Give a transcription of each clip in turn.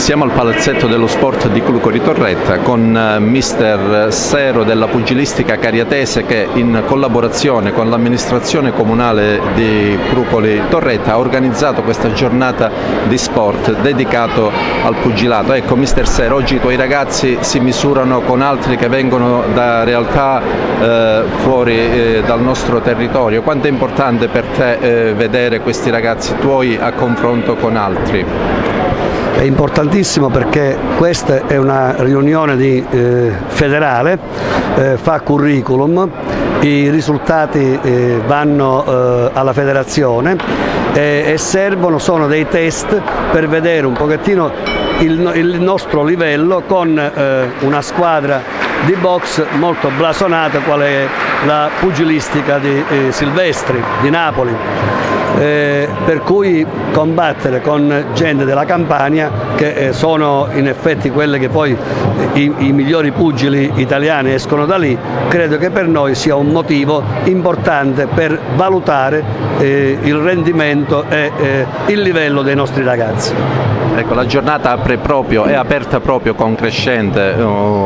Siamo al palazzetto dello sport di Clucoli Torretta con mister Sero della pugilistica cariatese che in collaborazione con l'amministrazione comunale di Clucoli Torretta ha organizzato questa giornata di sport dedicato al pugilato. Ecco mister Sero, oggi i tuoi ragazzi si misurano con altri che vengono da realtà fuori dal nostro territorio. Quanto è importante per te vedere questi ragazzi tuoi a confronto con altri? È importantissimo perché questa è una riunione federale, fa curriculum, i risultati vanno alla federazione e servono, sono dei test per vedere un pochettino il nostro livello con una squadra di box molto blasonata qual è la pugilistica di Silvestri di Napoli. Per cui combattere con gente della Campania che sono in effetti quelle che poi i migliori pugili italiani escono da lì, credo che per noi sia un motivo importante per valutare il rendimento e il livello dei nostri ragazzi. Ecco, la giornata è aperta proprio con Crescente,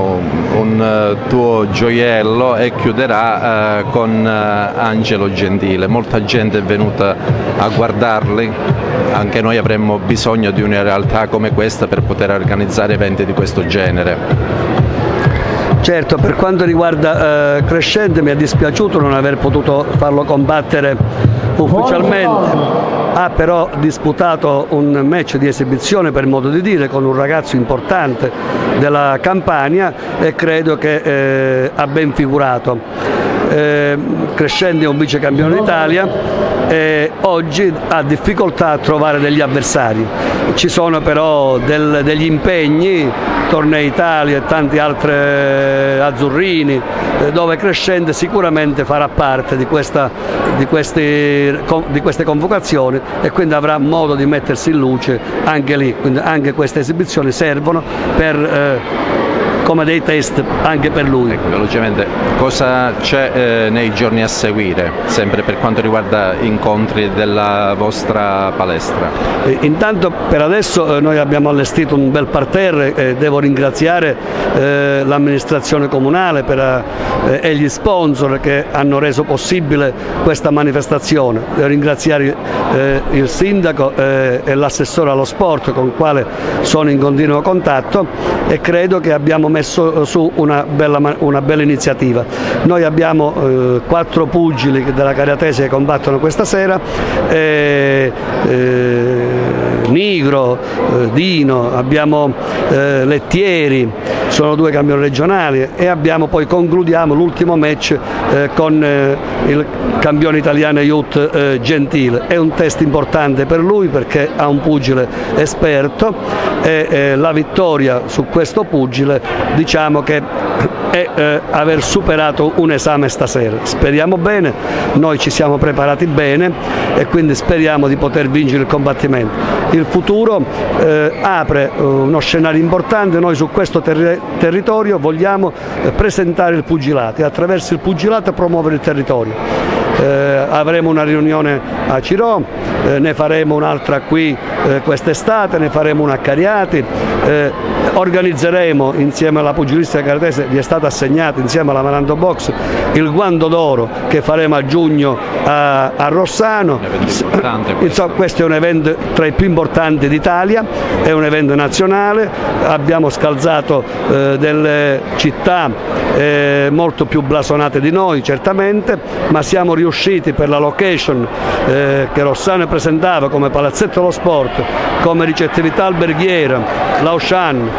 un tuo gioiello, e chiuderà con Angelo Gentile. Molta gente è venuta a guardarli, anche noi avremmo bisogno di una realtà come questa per poter organizzare eventi di questo genere. Certo, per quanto riguarda Crescente mi è dispiaciuto non aver potuto farlo combattere ufficialmente. Ha però disputato un match di esibizione, per modo di dire, con un ragazzo importante della Campania e credo che ha ben figurato. Crescente è un vice campione d'Italia e oggi ha difficoltà a trovare degli avversari. Ci sono però degli impegni, Tornei Italia e tanti altri azzurrini, dove Crescente sicuramente farà parte di queste convocazioni e quindi avrà modo di mettersi in luce anche lì. Quindi anche queste esibizioni servono come dei test anche per lui. Ecco, velocemente, cosa c'è nei giorni a seguire, sempre per quanto riguarda incontri della vostra palestra? Intanto per adesso noi abbiamo allestito un bel parterre e devo ringraziare l'amministrazione comunale e gli sponsor che hanno reso possibile questa manifestazione. Devo ringraziare il sindaco e l'assessore allo sport con il quale sono in continuo contatto e credo che abbiamo messo su una bella iniziativa. Noi abbiamo 4 pugili della cariatese che combattono questa sera, Nigro, Dino, abbiamo Lettieri, sono 2 campioni regionali e poi concludiamo l'ultimo match con il campione italiano Youth Gentile. È un test importante per lui perché ha un pugile esperto e la vittoria su questo pugile diciamo che è aver superato un esame stasera. Speriamo bene, noi ci siamo preparati bene e quindi speriamo di poter vincere il combattimento. Il futuro apre uno scenario importante, noi su questo territorio vogliamo presentare il pugilato e attraverso il pugilato promuovere il territorio. Avremo una riunione a Cirò, ne faremo un'altra qui quest'estate, ne faremo una a Cariati, organizzeremo insieme alla pugilistica cariatese, gli è stato assegnato insieme alla Marando Box il guanto d'oro che faremo a giugno a Rossano. Insomma, questo è un evento tra i più importanti d'Italia, è un evento nazionale, abbiamo scalzato delle città molto più blasonate di noi certamente, ma siamo riusciti per la location che Rossano presentava come palazzetto dello sport, come ricettività alberghiera, l'Auchan,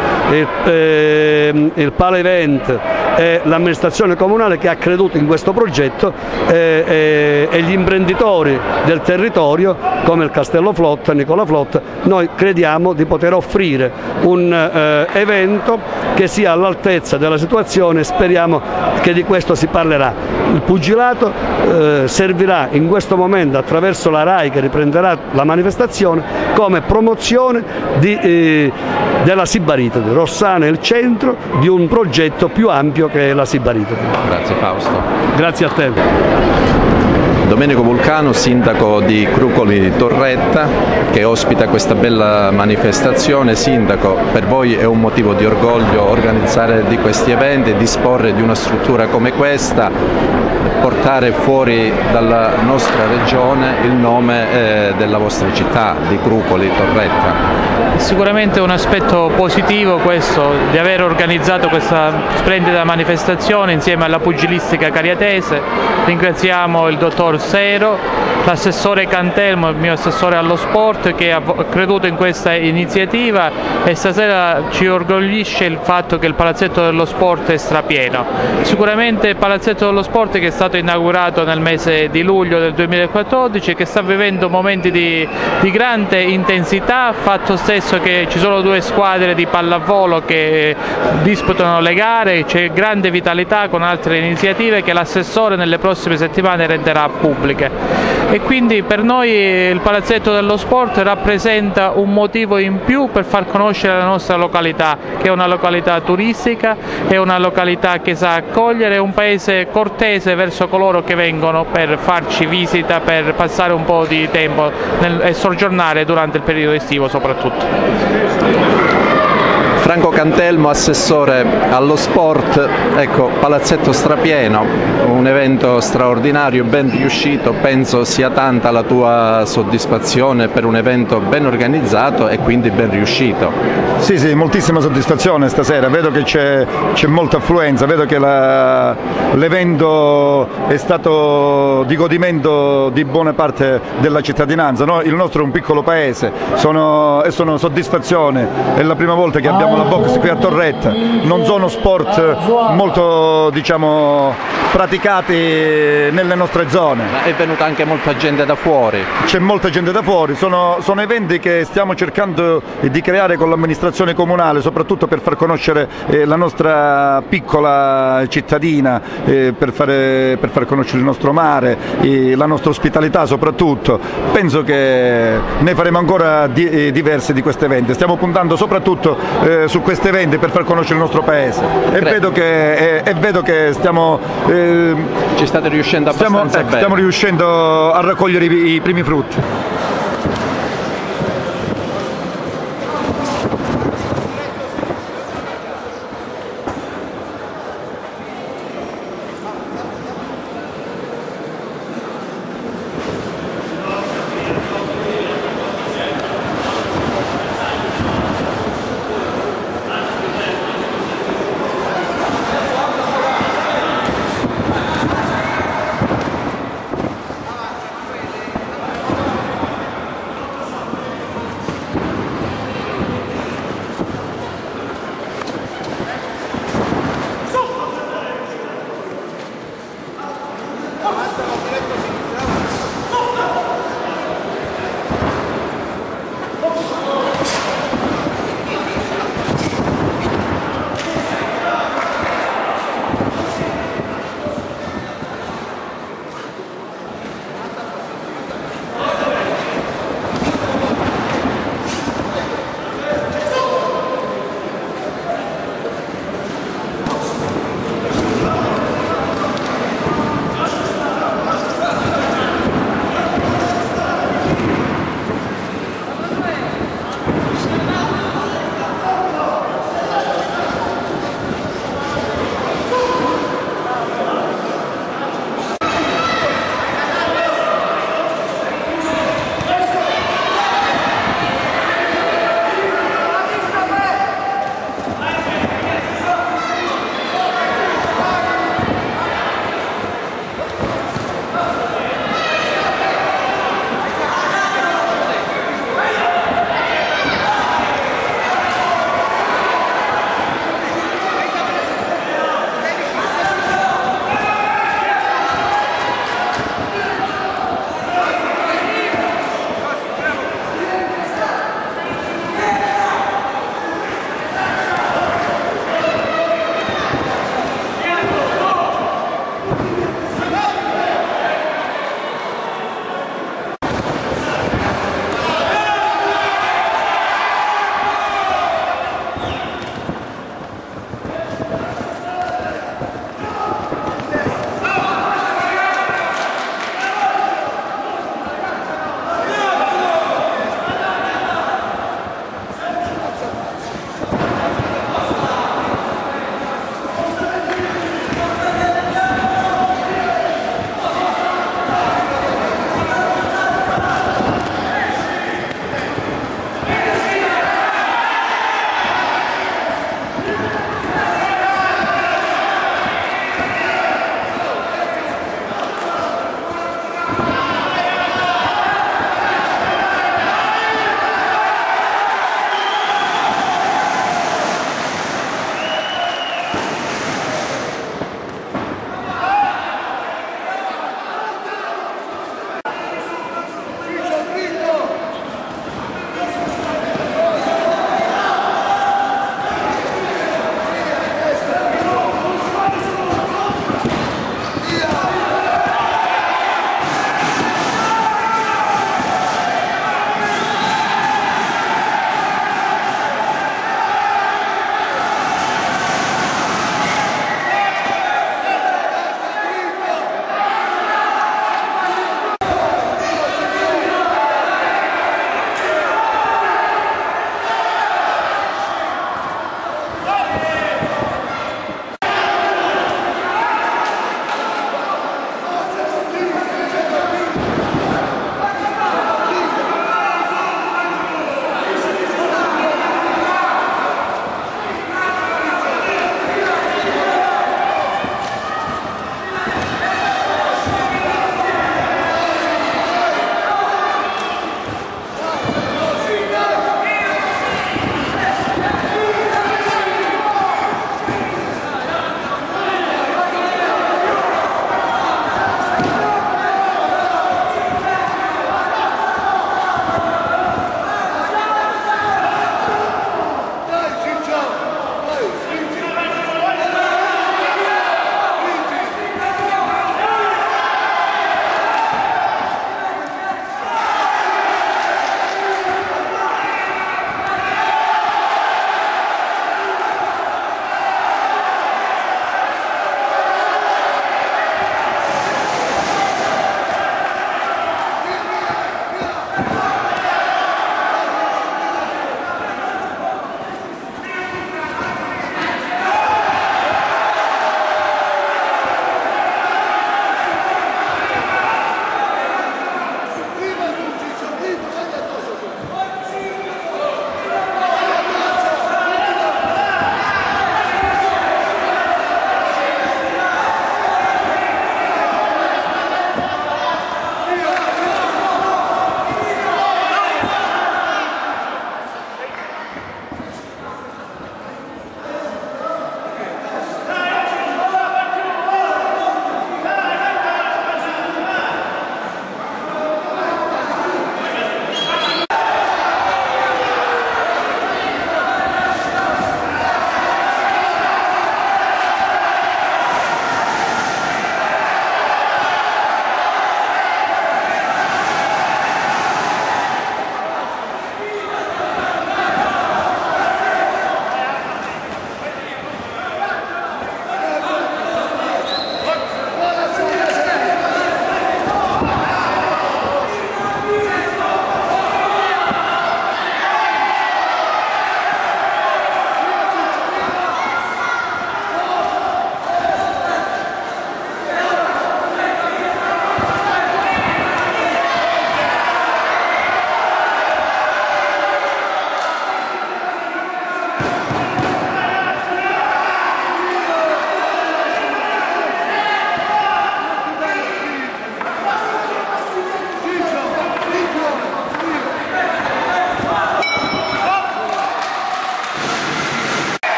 il Pala Event e l'amministrazione comunale che ha creduto in questo progetto e gli imprenditori del territorio come il Castello Flotta, Nicola Flotta. Noi crediamo di poter offrire un evento che sia all'altezza della situazione e speriamo che di questo si parlerà. Il pugilato servirà in questo momento attraverso la RAI che riprenderà la manifestazione come promozione della Sibaritide. Rossano è il centro di un progetto più ampio che è la Sibaritide. Grazie Fausto. Grazie a te. Domenico Vulcano, sindaco di Crucoli Torretta, che ospita questa bella manifestazione. Sindaco, per voi è un motivo di orgoglio organizzare di questi eventi, disporre di una struttura come questa, portare fuori dalla nostra regione il nome della vostra città, di Crucoli Torretta? Sicuramente è un aspetto positivo questo, di aver organizzato questa splendida manifestazione insieme alla pugilistica cariatese. Ringraziamo il dottor Sero, l'assessore Cantelmo, il mio assessore allo sport, che ha creduto in questa iniziativa, e stasera ci orgoglisce il fatto che il Palazzetto dello Sport è strapieno. Sicuramente il Palazzetto dello Sport, che è stato inaugurato nel mese di luglio del 2014 e che sta vivendo momenti di grande intensità, fatto stesso che ci sono due squadre di pallavolo che disputano le gare, c'è grande vitalità con altre iniziative che l'assessore nelle prossime settimane renderà pubbliche. E quindi per noi il Palazzetto dello Sport rappresenta un motivo in più per far conoscere la nostra località, che è una località turistica, è una località che sa accogliere, è un paese cortese verso coloro che vengono per farci visita, per passare un po' di tempo e soggiornare durante il periodo estivo soprattutto. Franco Cantelmo, assessore allo sport. Ecco, palazzetto strapieno, un evento straordinario, ben riuscito, penso sia tanta la tua soddisfazione per un evento ben organizzato e quindi ben riuscito. Sì, moltissima soddisfazione stasera, vedo che c'è molta affluenza, vedo che l'evento è stato di godimento di buona parte della cittadinanza. No? Il nostro è un piccolo paese, sono soddisfazione, è la prima volta che abbiamo la box qui a Torretta, non sono sport molto praticati nelle nostre zone. Ma è venuta anche molta gente da fuori. C'è molta gente da fuori, sono eventi che stiamo cercando di creare con l'amministrazione comunale, soprattutto per far conoscere la nostra piccola cittadina, per far conoscere il nostro mare, la nostra ospitalità soprattutto. Penso che ne faremo ancora diversi di questi eventi, stiamo puntando soprattutto su questi eventi per far conoscere il nostro paese e vedo che ci state riuscendo abbastanza bene. Stiamo riuscendo a raccogliere i primi frutti.